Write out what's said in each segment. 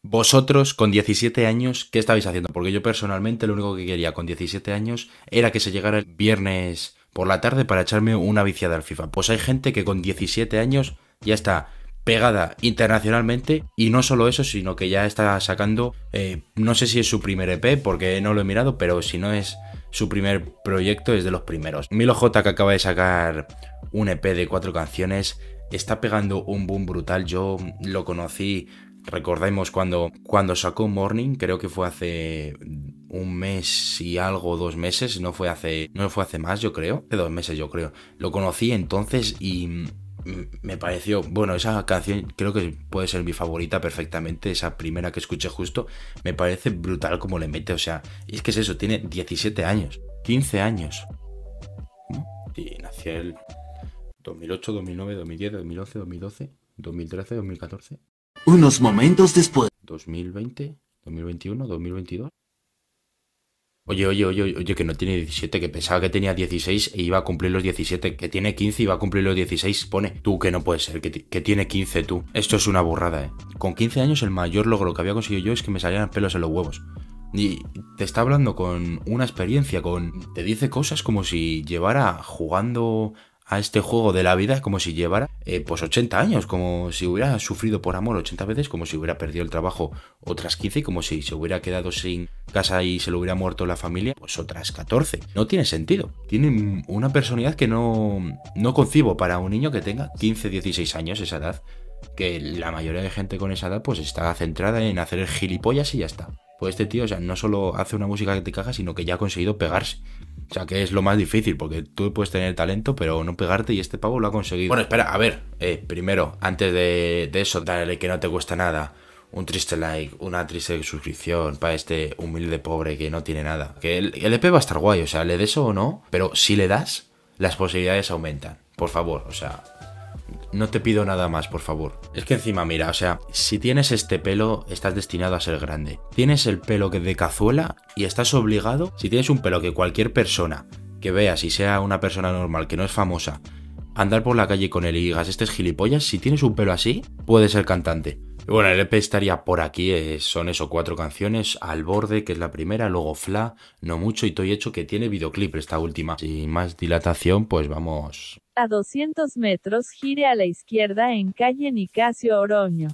Vosotros, con 17 años, ¿qué estabais haciendo? Porque yo personalmente lo único que quería con 17 años era que se llegara el viernes por la tarde para echarme una viciada al FIFA. Pues hay gente que con 17 años ya está pegada internacionalmente y no solo eso, sino que ya está sacando, no sé si es su primer EP porque no lo he mirado, pero si no es su primer proyecto es de los primeros. Milo J, que acaba de sacar un EP de 4 canciones, está pegando un boom brutal. Yo lo conocí, recordemos cuando sacó Morning, creo que fue hace un mes y algo, 2 meses, no fue hace más, yo creo, hace 2 meses yo creo. Lo conocí entonces y me pareció, bueno, esa canción creo que puede ser mi favorita perfectamente, esa primera que escuché justo, me parece brutal como le mete, o sea, es que es eso, tiene 17 años, 15 años. Y nació el 2008, 2009, 2010, 2011, 2012, 2013, 2014. Unos momentos después. 2020, 2021, 2022. Oye, que no tiene 17, que pensaba que tenía 16 e iba a cumplir los 17, que tiene 15 y va a cumplir los 16, pone. Tú, que no puede ser, que tiene 15 tú. Esto es una burrada, Con 15 años el mayor logro que había conseguido yo es que me salieran pelos en los huevos. Y te está hablando con una experiencia, te dice cosas como si llevara jugando a este juego de la vida, como si llevara pues 80 años, como si hubiera sufrido por amor 80 veces, como si hubiera perdido el trabajo otras 15, como si se hubiera quedado sin casa y se le hubiera muerto la familia pues otras 14. No tiene sentido. Tiene una personalidad que no concibo para un niño que tenga 15, 16 años, esa edad, que la mayoría de gente con esa edad pues está centrada en hacer el gilipollas y ya está. Pues este tío, o sea, no solo hace una música que te caga, sino que ya ha conseguido pegarse. O sea, que es lo más difícil, porque tú puedes tener talento, pero no pegarte, y este pavo lo ha conseguido. Bueno, espera, a ver, primero, antes de eso, dale que no te cuesta nada, un triste like, una triste suscripción para este humilde pobre que no tiene nada. Que el EP va a estar guay, o sea, le des o no, pero si le das, las posibilidades aumentan. Por favor, o sea, no te pido nada más, por favor. Es que encima, mira, o sea, si tienes este pelo, estás destinado a ser grande. Tienes el pelo que de cazuela y estás obligado, si tienes un pelo que cualquier persona que veas y sea una persona normal, que no es famosa, andar por la calle con él y digas, este es gilipollas, si tienes un pelo así, puedes ser cantante. Y bueno, el EP estaría por aquí, son eso, 4 canciones, Al Borde, que es la primera, luego Fla, No Mucho y Estoy Hecho, que tiene videoclip esta última. Sin más dilatación, pues vamos. A 200 metros, gire a la izquierda en calle Nicasio Oroño.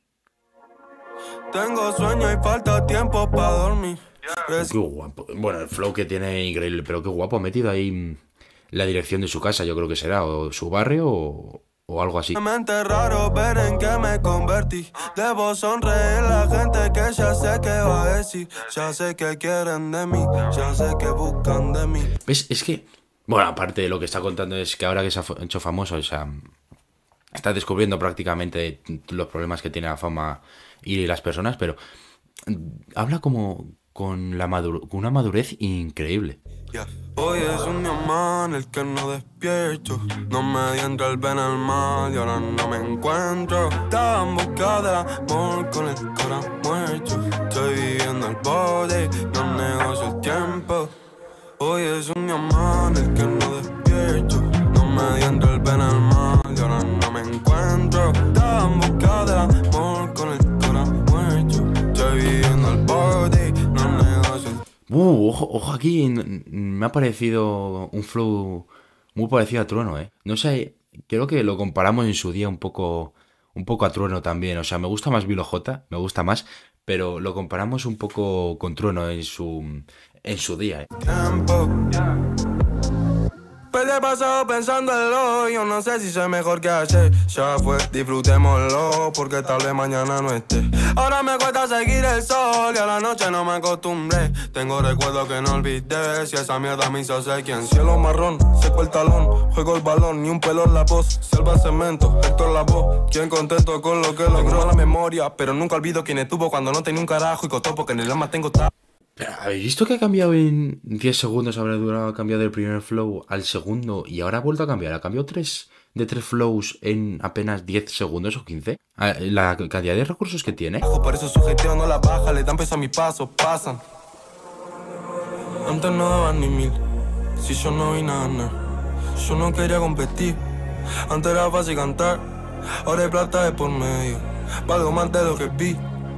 Tengo sueño y falta tiempo para dormir. Qué guapo. Bueno, el flow que tiene increíble, pero qué guapo. Ha metido ahí la dirección de su casa, yo creo que será, o su barrio o algo así. Mente raro ver en qué me convertí. Debo sonreír la gente que ya sé que va a decir. Ya sé que quieren de mí, ya sé que buscan de mí. ¿Ves? Es que, bueno, aparte de lo que está contando es que ahora que se ha hecho famoso, o sea, está descubriendo prácticamente los problemas que tiene la fama y las personas, pero habla como con una madurez increíble. Hoy es un día más en el que no despierto. No me entra el ven al mal y ahora no me encuentro. Estaba en busca de amor con el corazón muerto. Estoy viviendo al borde, no negocio el tiempo. Hoy es un día más en el que no despierto. No me entra el ven al mal y ahora no me encuentro. Estaba en busca de amor con el corazón muerto. Estoy viviendo al borde, no negocio el tiempo. Ojo aquí, me ha parecido un flow muy parecido a Trueno, No sé, creo que lo comparamos en su día un poco a Trueno también. O sea, me gusta más Milo J, me gusta más, pero lo comparamos un poco con Trueno en su día, Perdí el pasado pensando en lo, yo no sé si soy mejor que ayer. Ya fue, disfrutémoslo, porque tal vez mañana no esté. Ahora me cuesta seguir el sol y a la noche no me acostumbré. Tengo recuerdos que no olvidé, si esa mierda me hizo ser quien. Cielo marrón, seco el talón, juego el balón, ni un pelo en la voz. Selva cemento, Héctor la voz, quien contento con lo que logró. La memoria, pero nunca olvido quién estuvo cuando no tenía un carajo y costó porque en el alma tengo Pero, ¿habéis visto que ha cambiado en 10 segundos? Habrá durado, ha cambiado del primer flow al segundo y ahora ha vuelto a cambiar. Ha cambiado 3 flows en apenas 10 segundos o 15. La cantidad de recursos que tiene. Por eso su gestión no la baja, le dan peso a mis pasos, pasan. Antes no daban ni 1000, si yo no vi nada. Yo no quería competir, antes era fácil cantar. Ahora hay plata de por medio, valgo más de lo que vi.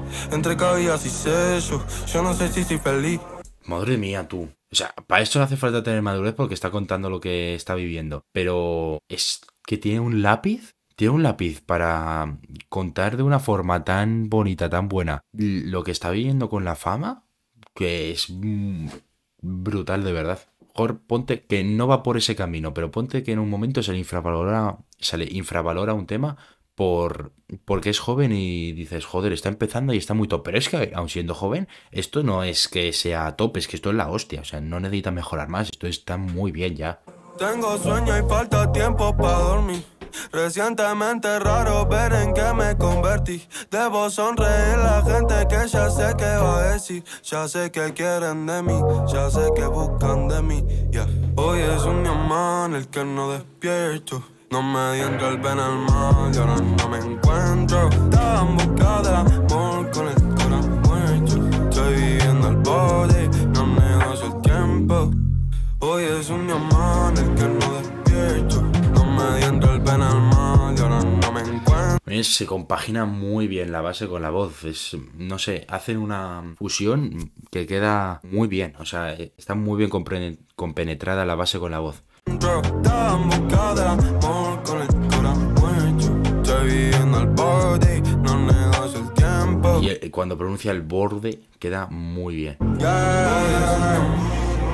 entre cabillas y sellos. Yo no sé si estoy feliz. Madre mía, tú. O sea, para esto no hace falta tener madurez porque está contando lo que está viviendo. Pero es que tiene un lápiz. Tiene un lápiz para contar de una forma tan bonita, tan buena, lo que está viviendo con la fama, que es brutal de verdad. Mejor ponte que no va por ese camino, pero ponte que en un momento se le infravalora un tema porque es joven y dices, joder, está empezando y está muy top. Pero es que, aun siendo joven, esto no es que sea top, es que esto es la hostia. O sea, no necesita mejorar más, esto está muy bien ya. Tengo sueño y falta tiempo para dormir. Recientemente raro ver en qué me convertí. Debo sonreír la gente que ya sé qué va a decir. Ya sé que quieren de mí, ya sé que buscan de mí, yeah. Hoy es un día más en el que no despierto. No me di entre el bien al mal y ahora no me encuentro. Estaba en busca del amor con el corazón muerto. Estoy viviendo al borde, no negocio el tiempo. Hoy es un día más en el que no despierto. No me di entre el bien al mal y ahora no me encuentro. Se compagina muy bien la base con la voz. Es, no sé, hacen una fusión que queda muy bien. O sea, está muy bien compenetrada la base con la voz. Estaba en busca del amor con el corazón muerto. Estoy viviendo al borde, no negocio el tiempo. Y cuando pronuncia el borde queda muy bien. Yeah.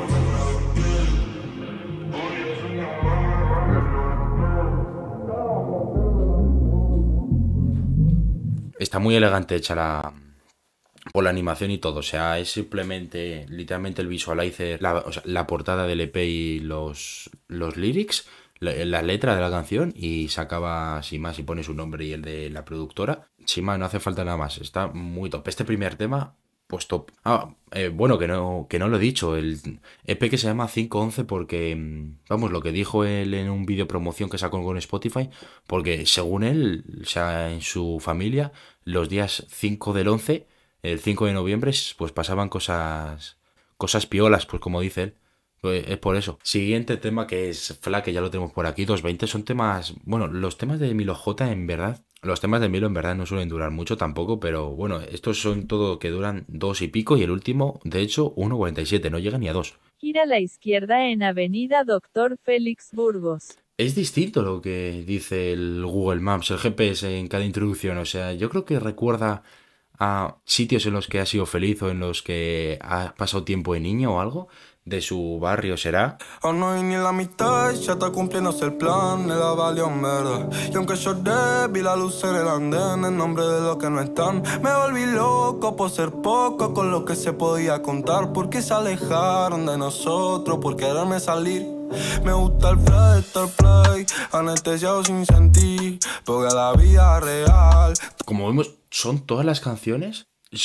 Está muy elegante hecha por la animación y todo. O sea, es simplemente, literalmente el visualizer, o sea, la portada del EP y los lyrics, la letra de la canción, y se acaba sin más y pone su nombre y el de la productora. Sin más, no hace falta nada más. Está muy top. Este primer tema, pues top. Bueno, que no lo he dicho. El EP que se llama 511 porque, vamos, lo que dijo él en un vídeo promoción que sacó con Spotify, porque según él, o sea, en su familia, los días 5 del 11, el 5 de noviembre, pues pasaban cosas piolas, pues como dice él. Pues es por eso. Siguiente tema que es Fla, que ya lo tenemos por aquí, 220, son temas... Bueno, los temas de Milo J en verdad... Los temas de Milo en verdad no suelen durar mucho tampoco, pero bueno, estos son todo que duran 2 y pico y el último, de hecho, 1.47, no llega ni a 2. Gira a la izquierda en Avenida Dr. Félix Burgos. Es distinto lo que dice el Google Maps, el GPS en cada introducción, o sea, yo creo que recuerda a sitios en los que ha sido feliz o en los que ha pasado tiempo de niño o algo. De su barrio será. Aún no hay ni la mitad, ya está cumpliéndose el plan, de la valió en verdad. Y aunque lloré, vi la luz en el andén, en nombre de los que no están. Me volví loco por ser poco con lo que se podía contar. Porque se alejaron de nosotros, por quererme salir. Me gusta el fly, estar play, anestesiado sin sentir, porque la vida real. Como vemos, son todas las canciones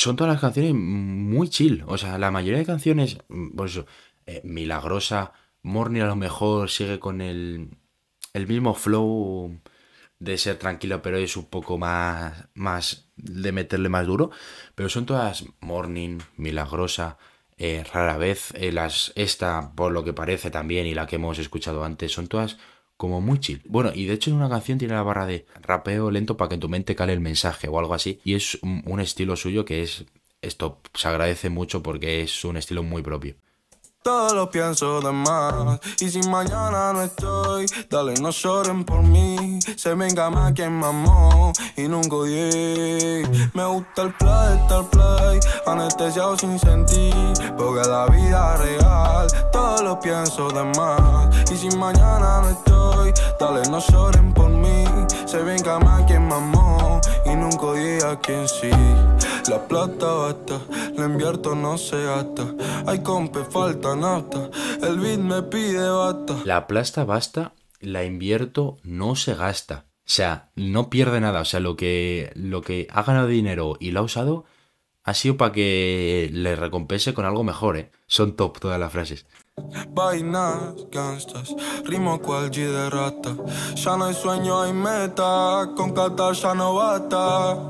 muy chill. O sea, la mayoría de canciones, pues eso, Milagrosa, Morning a lo mejor sigue con el mismo flow de ser tranquilo, pero es un poco más de meterle más duro. Pero son todas Morning, Milagrosa, rara vez, esta por lo que parece también y la que hemos escuchado antes, son todas como muy chill. Bueno, y de hecho en una canción tiene la barra de rapeo lento para que en tu mente cale el mensaje o algo así. Y es un estilo suyo que es esto, se agradece mucho porque es un estilo muy propio. Todo lo pienso de más. Y si mañana no estoy, dale, no lloren por mí. Se venga más quien mamó y nunca odié. Me gusta el play, estar play, anestesiado sin sentir, porque la vida real. Todo lo pienso de más. Y si mañana no estoy, dale, no lloren por mí. Se venga más quien mamó y nunca odié a quien sí. La plata basta, la invierto, no se gasta. Ay, compe, falta nafta, el beat me pide basta. La plata basta, la invierto, no se gasta. O sea, no pierde nada. O sea, lo que ha ganado dinero y lo ha usado ha sido para que le recompense con algo mejor, ¿eh? Son top todas las frases. Vainas, gangstas, rimo cual G de rata. Ya no hay sueño, hay meta, con Qatar ya no basta.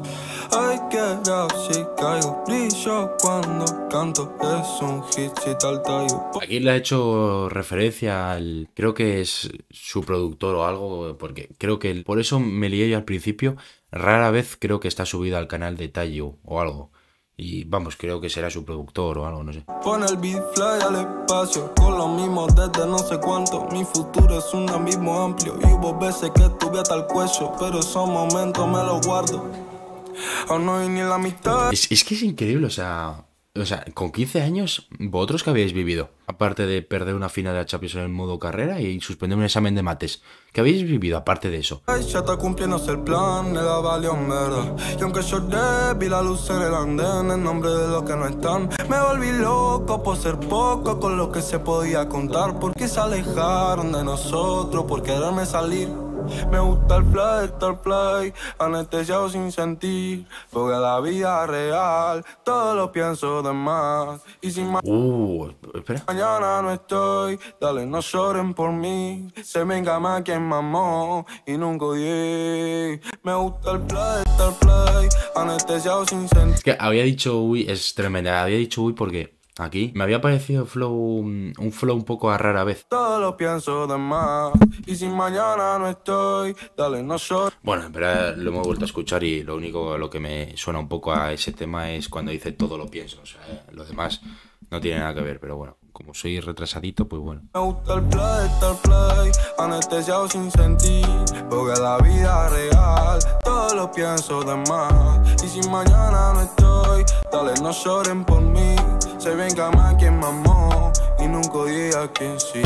Ay, que si caigo, brillo cuando canto, es un hit si tal tallo. Aquí le ha hecho referencia al... Creo que es su productor o algo, porque creo que... Por eso me lié yo al principio. Rara vez creo que está subido al canal de Tayo o algo. Y vamos, creo que será su productor o algo, no sé. Pon el beat fly al espacio, con lo mismo desde no sé cuánto. Mi futuro es un abismo amplio y hubo veces que estuve hasta el cuello, pero esos momentos me los guardo. Aún no hay ni la mitad. Es que es increíble, o sea, con 15 años, ¿vosotros qué habéis vivido? Aparte de perder una final de la Champions en el modo carrera y suspender un examen de mates. ¿Qué habéis vivido aparte de eso? Ay, ya está cumpliéndose el plan, de la valió en verdad. Y aunque lloré, vi la luz en el andén, en nombre de los que no están. Me volví loco por ser poco con lo que se podía contar. Porque se alejaron de nosotros por quererme salir. Me gusta el fly, estar fly, anestesiado sin sentir. Porque la vida real, todo lo pienso de más. Y sin Espera. mañana no estoy, dale, no lloren por mí. Se venga más quien mamó y nunca odié. Me gusta el fly, estar fly, anestesiado sin sentir. Es que había dicho uy, es tremenda. Había dicho uy porque aquí me había parecido un flow un poco a rara vez. Todo lo pienso de más. Y si mañana no estoy, dale, no llores. Bueno, pero lo hemos vuelto a escuchar y lo único lo que me suena un poco a ese tema es cuando dice todo lo pienso. O sea, lo demás no tiene nada que ver, pero bueno, como soy retrasadito, pues bueno. Me gusta el fly, estar fly, anestesiado sin sentir. Porque la vida real, todo lo pienso de más. Y si mañana no estoy, dale, no lloren por mí. Se venga más quien mamó y nunca odié a quien sí.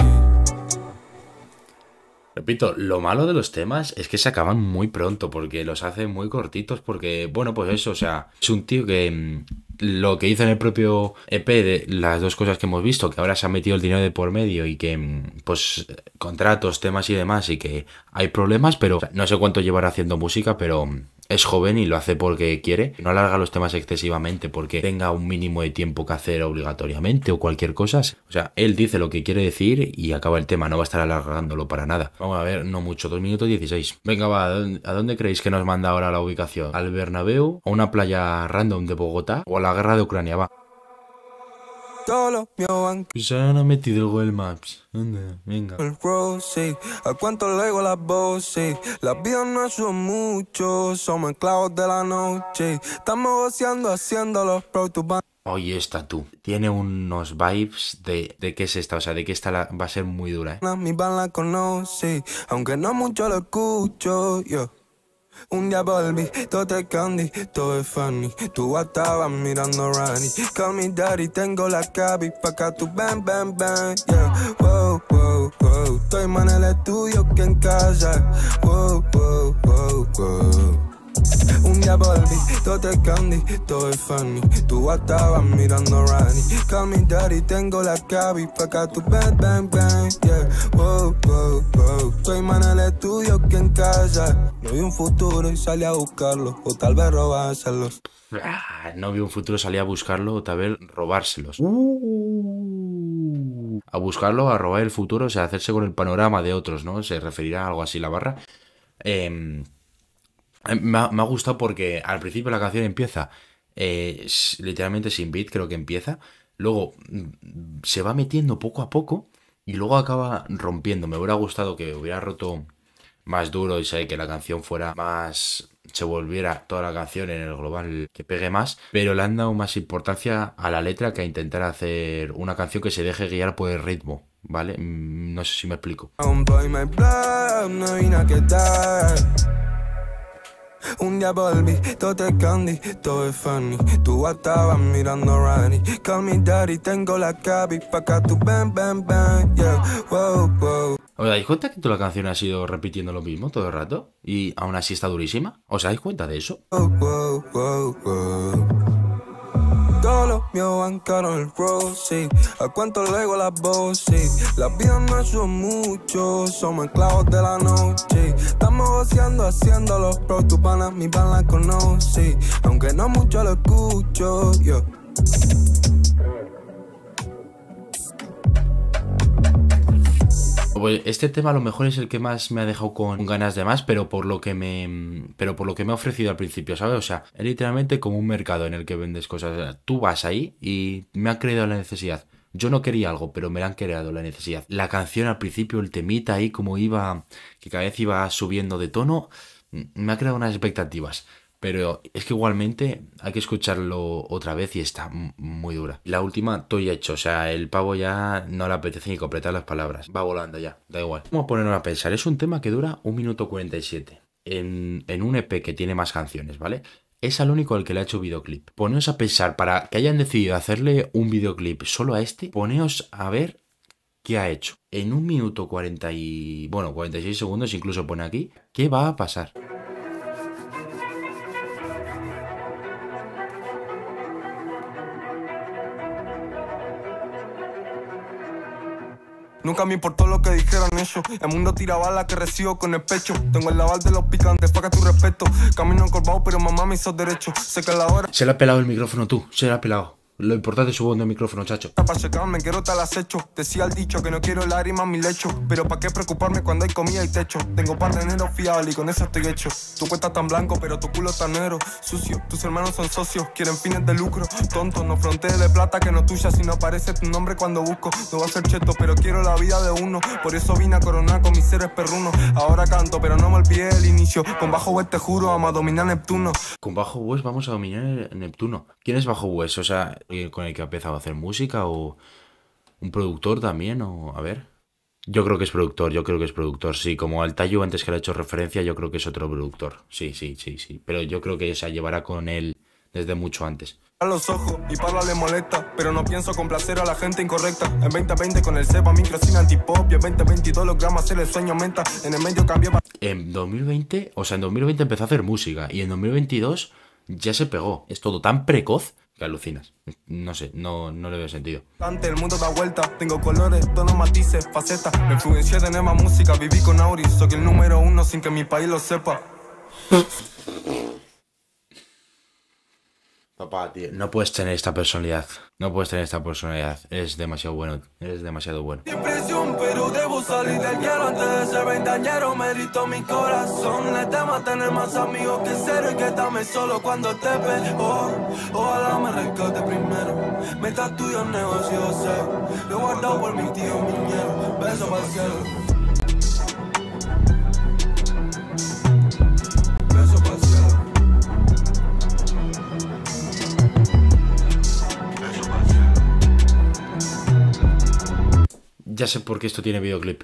Repito, lo malo de los temas es que se acaban muy pronto porque los hace muy cortitos porque, bueno, pues eso, o sea, es un tío que lo que hizo en el propio EP de las dos cosas que hemos visto, que ahora se ha metido el dinero de por medio y que, pues, contratos, temas y demás y que hay problemas, pero o sea, no sé cuánto llevará haciendo música, pero es joven y lo hace porque quiere. No alarga los temas excesivamente porque tenga un mínimo de tiempo que hacer obligatoriamente o cualquier cosa. O sea, él dice lo que quiere decir y acaba el tema. No va a estar alargándolo para nada. Vamos a ver, no mucho, 2 minutos 16. Venga, va, ¿a dónde creéis que nos manda ahora la ubicación? ¿Al Bernabéu? ¿A una playa random de Bogotá? ¿O a la guerra de Ucrania? Va. Todos los míos van Pues ahora no ha metido el Google Maps. Anda, venga. el rose, a cuánto le digo las voces. Las vidas no son mucho, somos esclavos de la noche. Estamos goceando haciendo los pro to ban. Oye, esta tú. Tiene unos vibes de qué es esta, o sea, de que esta va a ser muy dura, ¿eh? Mi van la conoce, aunque no mucho lo escucho, yo. Un día volví, todo te candy, todo es funny. Tú estabas mirando Rani. Call me daddy, tengo la cabi pa' acá tu bang, bang, bang, yeah. Wow, wow, wow. Estoy más en el estudio que en casa. Wow, wow, wow, wow. Un día volví, todo te candy, todo es funny. Tú estabas mirando Rani. Call me daddy, tengo la cabi pa' acá tu bang, bang, bang, yeah. Wow, wow, wow. Estoy más en el estudio que en casa. No vi un futuro y salí a buscarlo, o tal vez robárselos. No vi un futuro, salí a buscarlo o tal vez robárselos. A buscarlo, a robar el futuro, o sea, hacerse con el panorama de otros, ¿no? Se referirá a algo así la barra. Me ha gustado porque al principio la canción empieza literalmente sin beat, creo que empieza. Luego se va metiendo poco a poco y luego acaba rompiendo. Me hubiera gustado que hubiera roto más duro y sé que la canción fuera más... se volviera toda la canción en el global que pegue más, pero le han dado más importancia a la letra que a intentar hacer una canción que se deje guiar por el ritmo, ¿vale? No sé si me explico. Un día volví, todo te candy, todo es funny. Tú estabas mirando Rani. Call me daddy, tengo la cabi pa' acá tu bang, bang, bang, yeah. Wow, wow. ¿Os dais cuenta que toda la canción ha sido repitiendo lo mismo todo el rato? Y aún así está durísima. ¿Os dais cuenta de eso? Wow, wow, wow, wow. Todos los míos van caro el rose. A cuánto le digo las voces. Las vidas no son mucho, somos esclavos de la noche. Estamos goceando haciendo los pro, tu pana, mi pan la conoce. Aunque no mucho lo escucho, yo. Pues este tema a lo mejor es el que más me ha dejado con ganas de más, pero por lo que me ha ofrecido al principio, ¿sabes? O sea, es literalmente como un mercado en el que vendes cosas. O sea, tú vas ahí y me han creado la necesidad. Yo no quería algo, pero me la han creado la necesidad. La canción al principio, el temita ahí, como iba, que cada vez iba subiendo de tono, me ha creado unas expectativas. Pero es que igualmente hay que escucharlo otra vez y está muy dura. La última, estoy hecho. O sea, el pavo ya no le apetece ni completar las palabras. Va volando ya, da igual. Vamos a ponernos a pensar. Es un tema que dura 1 minuto 47. En un EP que tiene más canciones, ¿vale? Es al único al que le ha hecho videoclip. Poneos a pensar, para que hayan decidido hacerle un videoclip solo a este, poneos a ver qué ha hecho. En 1 minuto 46 segundos, incluso pone aquí, ¿qué va a pasar? Nunca me importó lo que dijeran ellos. El mundo tira balas que recibo con el pecho. Tengo el laval de los picantes, paga tu respeto. Camino encorvado, pero mamá me hizo derecho. Sé que la hora Se le ha pelado el micrófono tú, se le ha pelado. Lo importante es su voz de micrófono, chacho. para checarme, quiero tal acecho. Decía el dicho que no quiero lágrimas en mi lecho. Pero ¿para qué preocuparme cuando hay comida y techo? Tengo par de dinero fiable y con eso estoy hecho. Tu cuenta tan blanco, pero tu culo tan negro. Sucio, tus hermanos son socios, quieren fines de lucro. Tonto, no frontees de plata que no tuya. Si no aparece tu nombre cuando busco. No va a ser cheto, pero quiero la vida de uno. Por eso vine a coronar con mis seres perrunos. Ahora canto, pero no me olvidé del inicio. Con bajo web te juro, vamos a dominar Neptuno. Con Bajo West vamos a dominar Neptuno. ¿Quién es Bajo West? O sea, con el que ha empezado a hacer música o un productor también, o a ver. Yo creo que es productor, sí. Como al Tayo antes que le he hecho referencia, yo creo que es otro productor. Sí. Pero yo creo que se llevará con él desde mucho antes. A los ojos y parla le molesta, pero no pienso complacer a la gente incorrecta. En 2020 con el cepa micro sin antipop y en 2022 logramos hacer el sueño aumenta. En el medio cambié En 2020, o sea, en 2020 empezó a hacer música y en 2022 ya se pegó. Es todo tan precoz que alucinas. No sé, no le veo sentido. el mundo da vuelta, tengo colores, tonos, matices, facetas. Me influencié de nueva música, viví con Auris. Soy el número 1 sin que mi país lo sepa. Papá, tío, no puedes tener esta personalidad. Eres demasiado bueno. Impresión, pero debo salir del hielo. Antes de ser veinteañero, merito mi corazón. Le tema tener más amigos que cero y quedarme solo cuando te pego. Ojalá me rescate primero. Me tatúo en negocio, sé. Lo he guardado por mi tío, mi ñero. Beso para el cielo. Beso para el cielo. Ya sé por qué esto tiene videoclip.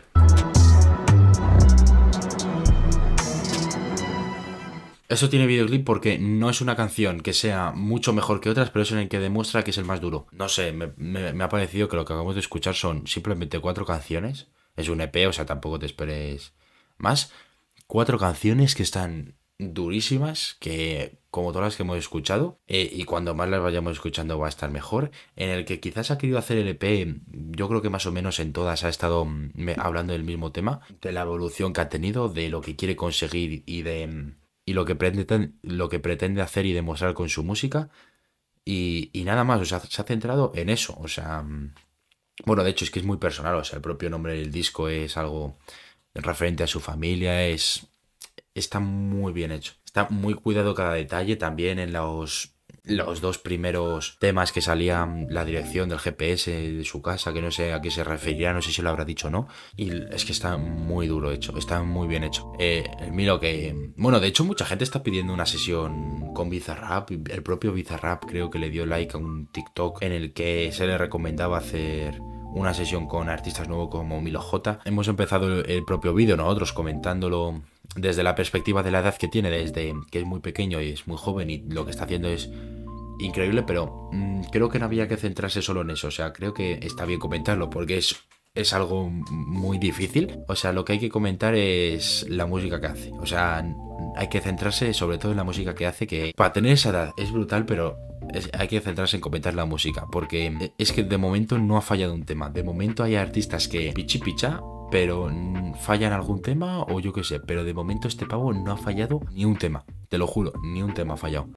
Esto tiene videoclip porque no es una canción que sea mucho mejor que otras, pero es en el que demuestra que es el más duro. No sé, me ha parecido que lo que acabamos de escuchar son simplemente 4 canciones. Es un EP, o sea, tampoco te esperes más. 4 canciones que están durísimas, que como todas las que hemos escuchado, y cuando más las vayamos escuchando va a estar mejor. En el que quizás ha querido hacer el EP, yo creo que más o menos en todas ha estado hablando del mismo tema, de la evolución que ha tenido, de lo que quiere conseguir y lo que pretende hacer y demostrar con su música. Y nada más, o sea, se ha centrado en eso. O sea, bueno, de hecho es que es muy personal. O sea, el propio nombre del disco es algo referente a su familia. Está muy bien hecho. Está muy cuidado cada detalle. También en los 2 primeros temas que salían la dirección del GPS de su casa, que no sé a qué se referirá, no sé si lo habrá dicho o no. Y es que está muy duro hecho, está muy bien hecho. El Milo que... Bueno, de hecho mucha gente está pidiendo una sesión con Bizarrap. El propio Bizarrap creo que le dio like a un TikTok en el que se le recomendaba hacer una sesión con artistas nuevos como Milo J. Hemos empezado el propio vídeo nosotros comentándolo desde la perspectiva de la edad que tiene, desde que es muy pequeño y es muy joven y lo que está haciendo es increíble, pero creo que no había que centrarse solo en eso. O sea, creo que está bien comentarlo porque es algo muy difícil. O sea, lo que hay que comentar es la música que hace. O sea, hay que centrarse sobre todo en la música que hace, que para tener esa edad es brutal, pero hay que centrarse en comentar la música, porque es que de momento no ha fallado un tema. De momento hay artistas que picha, pero fallan algún tema o yo qué sé, pero de momento este pavo no ha fallado ni un tema, te lo juro, ni un tema ha fallado.